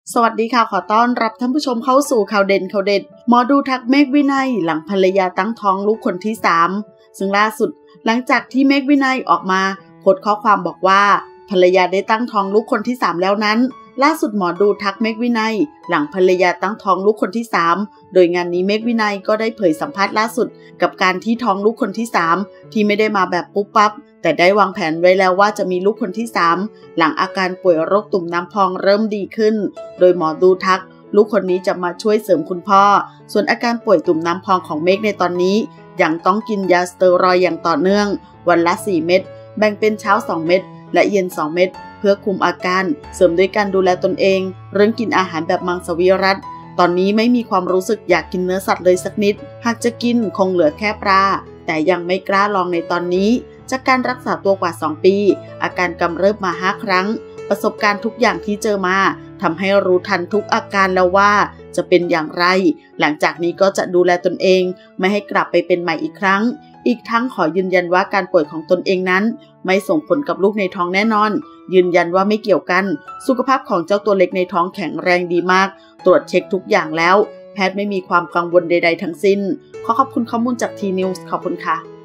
สวัสดีค่ะขอต้อนรับท่านผู้ชมเข้าสู่ข่าวเด่นข่าวเด็ดหมอดูทักเมฆวินัยหลังภรรยาตั้งท้องลูกคนที่3ซึ่งล่าสุดหลังจากที่เมฆวินัยออกมาโพสต์ข้อความบอกว่าภรรยาได้ตั้งท้องลูกคนที่3แล้วนั้นล่าสุดหมอดูทักเมฆวินัยหลังภรรยาตั้งท้องลูกคนที่3โดยงานนี้เมฆวินัยก็ได้เผยสัมภาษณ์ล่าสุดกับการที่ท้องลูกคนที่3ที่ไม่ได้มาแบบปุ๊บปั๊บแต่ได้วางแผนไว้แล้วว่าจะมีลูกคนที่3หลังอาการป่วยโรคตุ่มน้ำพองเริ่มดีขึ้นโดยหมอดูทักลูกคนนี้จะมาช่วยเสริมคุณพ่อส่วนอาการป่วยตุ่มน้ำพองของเมฆในตอนนี้ยังต้องกินยาสเตียรอยด์อย่างต่อเนื่องวันละ4เม็ดแบ่งเป็นเช้า2เม็ดและเย็น2เม็ดเพื่อคุมอาการเสริมด้วยการดูแลตนเองเรื่องกินอาหารแบบมังสวิรัติตอนนี้ไม่มีความรู้สึกอยากกินเนื้อสัตว์เลยสักนิดหากจะกินคงเหลือแค่ปลาแต่ยังไม่กล้าลองในตอนนี้จากการรักษาตัวกว่า2ปีอาการกำเริบมา5ครั้งประสบการณ์ทุกอย่างที่เจอมาทำให้รู้ทันทุกอาการแล้วว่าจะเป็นอย่างไรหลังจากนี้ก็จะดูแลตนเองไม่ให้กลับไปเป็นใหม่อีกครั้งอีกทั้งขอยืนยันว่าการป่วยของตนเองนั้นไม่ส่งผลกับลูกในท้องแน่นอนยืนยันว่าไม่เกี่ยวกันสุขภาพของเจ้าตัวเล็กในท้องแข็งแรงดีมากตรวจเช็คทุกอย่างแล้วแพทย์ไม่มีความกังวลใดๆทั้งสิ้นขอขอบคุณข้อมูลจากทีนิวส์ขอบคุณค่ะ